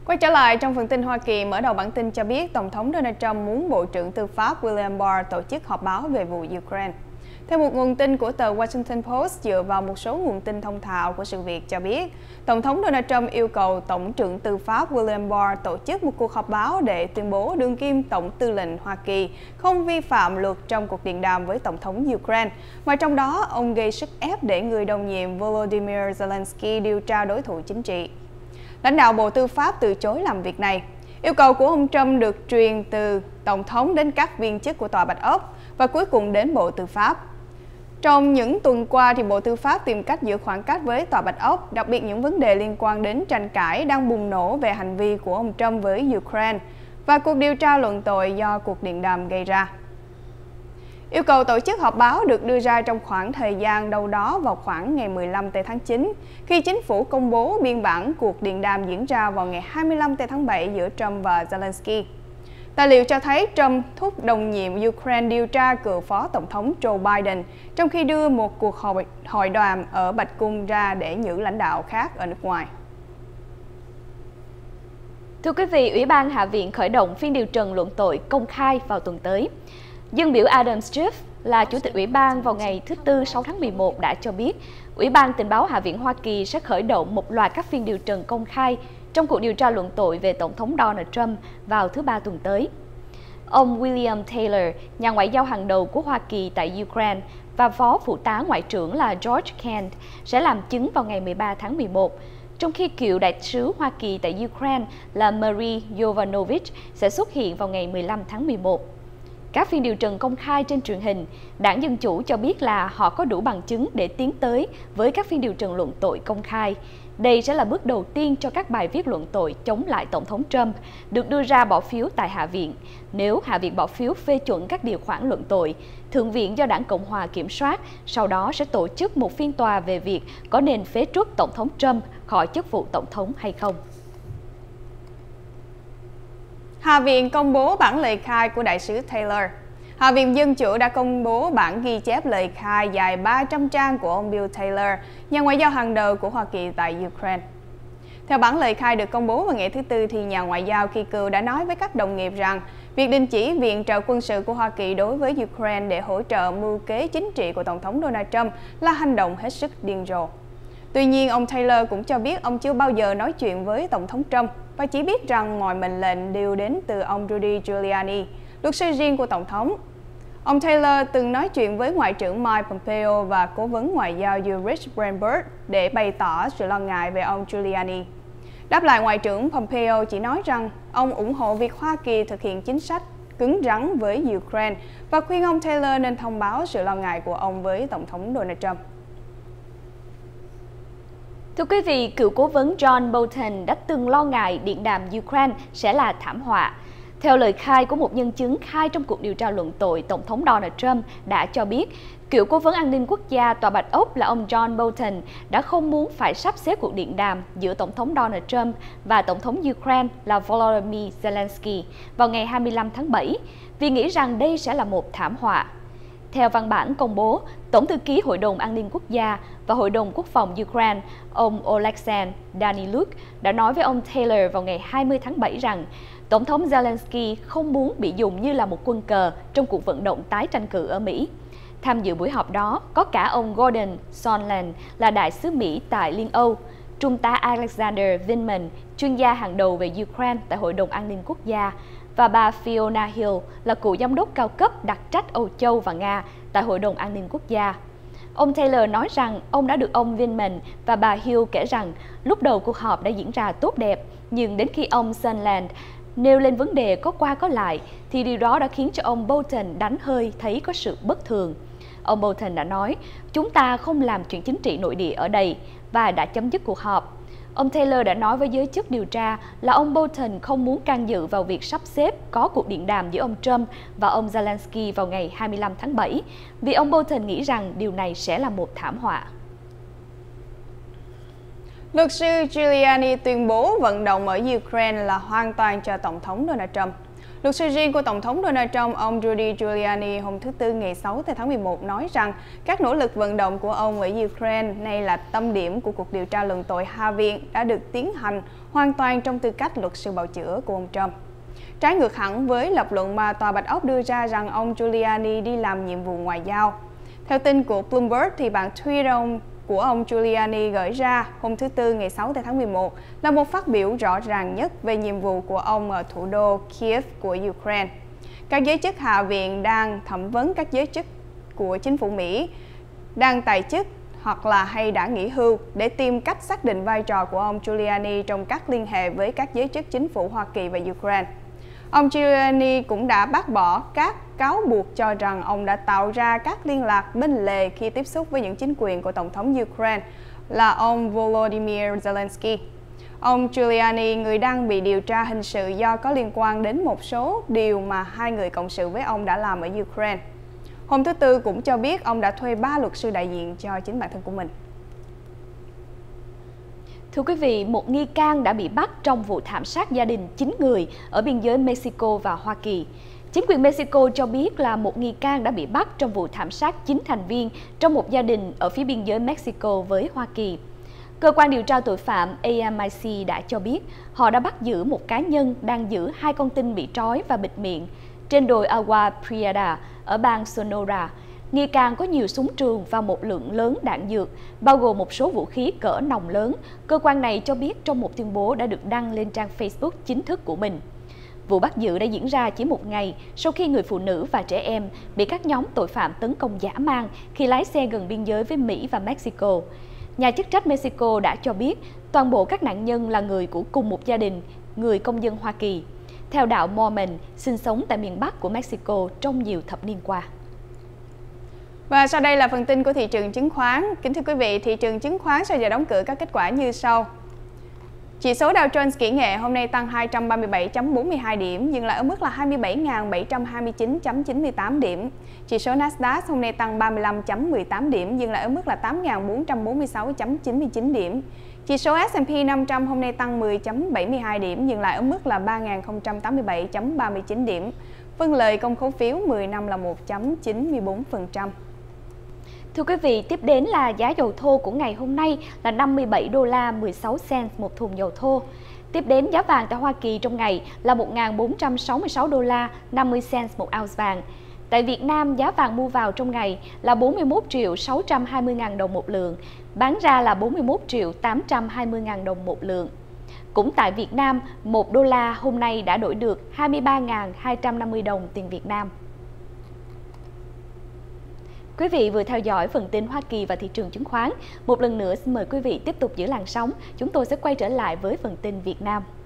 Quay trở lại trong phần tin Hoa Kỳ, mở đầu bản tin cho biết Tổng thống Donald Trump muốn Bộ trưởng Tư pháp William Barr tổ chức họp báo về vụ Ukraine. Theo một nguồn tin của tờ Washington Post dựa vào một số nguồn tin thông thạo của sự việc cho biết, Tổng thống Donald Trump yêu cầu Tổng trưởng Tư pháp William Barr tổ chức một cuộc họp báo để tuyên bố đương kim Tổng tư lệnh Hoa Kỳ không vi phạm luật trong cuộc điện đàm với Tổng thống Ukraine. Ngoài trong đó, ông gây sức ép để người đồng nhiệm Volodymyr Zelensky điều tra đối thủ chính trị. Lãnh đạo Bộ Tư pháp từ chối làm việc này. Yêu cầu của ông Trump được truyền từ Tổng thống đến các viên chức của Tòa Bạch Ốc và cuối cùng đến Bộ Tư pháp. Trong những tuần qua, Bộ Tư pháp tìm cách giữ khoảng cách với Tòa Bạch Ốc, đặc biệt những vấn đề liên quan đến tranh cãi đang bùng nổ về hành vi của ông Trump với Ukraine và cuộc điều tra luận tội do cuộc điện đàm gây ra. Yêu cầu tổ chức họp báo được đưa ra trong khoảng thời gian đâu đó vào khoảng ngày 15 tháng 9, khi chính phủ công bố biên bản cuộc điện đàm diễn ra vào ngày 25 tháng 7 giữa Trump và Zelensky. Tài liệu cho thấy Trump thúc đồng nhiệm Ukraine điều tra cựu Phó Tổng thống Joe Biden, trong khi đưa một cuộc hội đàm ở Bạch Cung ra để những lãnh đạo khác ở nước ngoài. Thưa quý vị, Ủy ban Hạ viện khởi động phiên điều trần luận tội công khai vào tuần tới. Dân biểu Adam Schiff là Chủ tịch Ủy ban vào ngày thứ Tư 6 tháng 11 đã cho biết Ủy ban Tình báo Hạ viện Hoa Kỳ sẽ khởi động một loạt các phiên điều trần công khai trong cuộc điều tra luận tội về Tổng thống Donald Trump vào thứ Ba tuần tới. Ông William Taylor, nhà ngoại giao hàng đầu của Hoa Kỳ tại Ukraine, và Phó Phụ tá Ngoại trưởng là George Kent sẽ làm chứng vào ngày 13 tháng 11, trong khi cựu đại sứ Hoa Kỳ tại Ukraine là Marie Yovanovitch sẽ xuất hiện vào ngày 15 tháng 11. Các phiên điều trần công khai trên truyền hình, Đảng Dân Chủ cho biết là họ có đủ bằng chứng để tiến tới với các phiên điều trần luận tội công khai. Đây sẽ là bước đầu tiên cho các bài viết luận tội chống lại Tổng thống Trump được đưa ra bỏ phiếu tại Hạ viện. Nếu Hạ viện bỏ phiếu phê chuẩn các điều khoản luận tội, Thượng viện do Đảng Cộng hòa kiểm soát sau đó sẽ tổ chức một phiên tòa về việc có nên phế truất Tổng thống Trump khỏi chức vụ Tổng thống hay không. Hạ viện công bố bản lời khai của đại sứ Taylor. Hạ viện Dân Chủ đã công bố bản ghi chép lời khai dài 300 trang của ông Bill Taylor, nhà ngoại giao hàng đầu của Hoa Kỳ tại Ukraine. Theo bản lời khai được công bố vào ngày thứ Tư, thì nhà ngoại giao kỳ cựu đã nói với các đồng nghiệp rằng việc đình chỉ viện trợ quân sự của Hoa Kỳ đối với Ukraine để hỗ trợ mưu kế chính trị của Tổng thống Donald Trump là hành động hết sức điên rồ. Tuy nhiên, ông Taylor cũng cho biết ông chưa bao giờ nói chuyện với Tổng thống Trump và chỉ biết rằng mọi mệnh lệnh đều đến từ ông Rudy Giuliani, luật sư riêng của Tổng thống. Ông Taylor từng nói chuyện với Ngoại trưởng Mike Pompeo và Cố vấn Ngoại giao Ulrich Brennberg để bày tỏ sự lo ngại về ông Giuliani. Đáp lại, Ngoại trưởng Pompeo chỉ nói rằng ông ủng hộ việc Hoa Kỳ thực hiện chính sách cứng rắn với Ukraine và khuyên ông Taylor nên thông báo sự lo ngại của ông với Tổng thống Donald Trump. Thưa quý vị, cựu cố vấn John Bolton đã từng lo ngại điện đàm Ukraine sẽ là thảm họa. Theo lời khai của một nhân chứng khai trong cuộc điều tra luận tội, Tổng thống Donald Trump đã cho biết cựu cố vấn an ninh quốc gia Tòa Bạch Ốc là ông John Bolton đã không muốn phải sắp xếp cuộc điện đàm giữa Tổng thống Donald Trump và Tổng thống Ukraine là Volodymyr Zelensky vào ngày 25 tháng 7 vì nghĩ rằng đây sẽ là một thảm họa. Theo văn bản công bố, Tổng thư ký Hội đồng An ninh Quốc gia và Hội đồng Quốc phòng Ukraine, ông Oleksandr Daniluk đã nói với ông Taylor vào ngày 20 tháng 7 rằng Tổng thống Zelensky không muốn bị dùng như là một quân cờ trong cuộc vận động tái tranh cử ở Mỹ. Tham dự buổi họp đó có cả ông Gordon Sondland là đại sứ Mỹ tại Liên Âu, Trung tá Alexander Vindman, chuyên gia hàng đầu về Ukraine tại Hội đồng An ninh Quốc gia, và bà Fiona Hill là cựu giám đốc cao cấp đặc trách Âu Châu và Nga tại Hội đồng An ninh Quốc gia. Ông Taylor nói rằng ông đã được ông Vindman và bà Hill kể rằng lúc đầu cuộc họp đã diễn ra tốt đẹp, nhưng đến khi ông Sondland nêu lên vấn đề có qua có lại thì điều đó đã khiến cho ông Bolton đánh hơi thấy có sự bất thường. Ông Bolton đã nói, chúng ta không làm chuyện chính trị nội địa ở đây và đã chấm dứt cuộc họp. Ông Taylor đã nói với giới chức điều tra là ông Bolton không muốn can dự vào việc sắp xếp có cuộc điện đàm giữa ông Trump và ông Zelensky vào ngày 25 tháng 7 vì ông Bolton nghĩ rằng điều này sẽ là một thảm họa. Luật sư Giuliani tuyên bố vận động ở Ukraine là hoàn toàn cho Tổng thống Donald Trump. Luật sư riêng của Tổng thống Donald Trump, ông Rudy Giuliani, hôm thứ Tư ngày 6 tháng 11 nói rằng các nỗ lực vận động của ông ở Ukraine, nay là tâm điểm của cuộc điều tra luận tội Hạ viện, đã được tiến hành hoàn toàn trong tư cách luật sư bào chữa của ông Trump. Trái ngược hẳn với lập luận mà Tòa Bạch Ốc đưa ra rằng ông Giuliani đi làm nhiệm vụ ngoại giao. Theo tin của Bloomberg, thì bản tweet của ông Giuliani gửi ra hôm thứ Tư ngày 6 tháng 11 là một phát biểu rõ ràng nhất về nhiệm vụ của ông ở thủ đô Kiev của Ukraine. Các giới chức Hạ viện đang thẩm vấn các giới chức của chính phủ Mỹ đang tại chức hoặc là hay đã nghỉ hưu để tìm cách xác định vai trò của ông Giuliani trong các liên hệ với các giới chức chính phủ Hoa Kỳ và Ukraine. Ông Giuliani cũng đã bác bỏ các cáo buộc cho rằng ông đã tạo ra các liên lạc bên lề khi tiếp xúc với những chính quyền của Tổng thống Ukraine là ông Volodymyr Zelensky. Ông Giuliani, người đang bị điều tra hình sự do có liên quan đến một số điều mà hai người cộng sự với ông đã làm ở Ukraine. Hôm thứ Tư cũng cho biết ông đã thuê 3 luật sư đại diện cho chính bản thân của mình. Thưa quý vị, một nghi can đã bị bắt trong vụ thảm sát gia đình 9 người ở biên giới Mexico và Hoa Kỳ. Chính quyền Mexico cho biết là một nghi can đã bị bắt trong vụ thảm sát 9 thành viên trong một gia đình ở phía biên giới Mexico với Hoa Kỳ. Cơ quan điều tra tội phạm AMIC đã cho biết họ đã bắt giữ một cá nhân đang giữ 2 con tin bị trói và bịt miệng trên đồi Agua Prieta ở bang Sonora. Nghi can có nhiều súng trường và một lượng lớn đạn dược, bao gồm một số vũ khí cỡ nòng lớn, cơ quan này cho biết trong một tuyên bố đã được đăng lên trang Facebook chính thức của mình. Vụ bắt giữ đã diễn ra chỉ một ngày sau khi người phụ nữ và trẻ em bị các nhóm tội phạm tấn công dã man khi lái xe gần biên giới với Mỹ và Mexico. Nhà chức trách Mexico đã cho biết toàn bộ các nạn nhân là người của cùng một gia đình, người công dân Hoa Kỳ, theo đạo Mormon, sinh sống tại miền Bắc của Mexico trong nhiều thập niên qua. Và sau đây là phần tin của thị trường chứng khoán. Kính thưa quý vị, thị trường chứng khoán sau giờ đóng cửa các kết quả như sau. Chỉ số Dow Jones kỹ nghệ hôm nay tăng 237.42 điểm, dừng lại ở mức là 27.729.98 điểm. Chỉ số Nasdaq hôm nay tăng 35.18 điểm, dừng lại ở mức là 8.446.99 điểm. Chỉ số S&P 500 hôm nay tăng 10.72 điểm, dừng lại ở mức là 3.087.39 điểm. Phân lời công khối phiếu 10 năm là 1.94%. Thưa quý vị, tiếp đến là giá dầu thô của ngày hôm nay là 57 đô la 16 cent một thùng dầu thô. Tiếp đến giá vàng tại Hoa Kỳ trong ngày là 1.466 đô la 50 cent một ounce vàng. Tại Việt Nam, giá vàng mua vào trong ngày là 41.620.000 đồng một lượng, bán ra là 41.820.000 đồng một lượng. Cũng tại Việt Nam, 1 đô la hôm nay đã đổi được 23.250 đồng tiền Việt Nam. Quý vị vừa theo dõi phần tin Hoa Kỳ và thị trường chứng khoán. Một lần nữa xin mời quý vị tiếp tục giữ làn sóng. Chúng tôi sẽ quay trở lại với phần tin Việt Nam.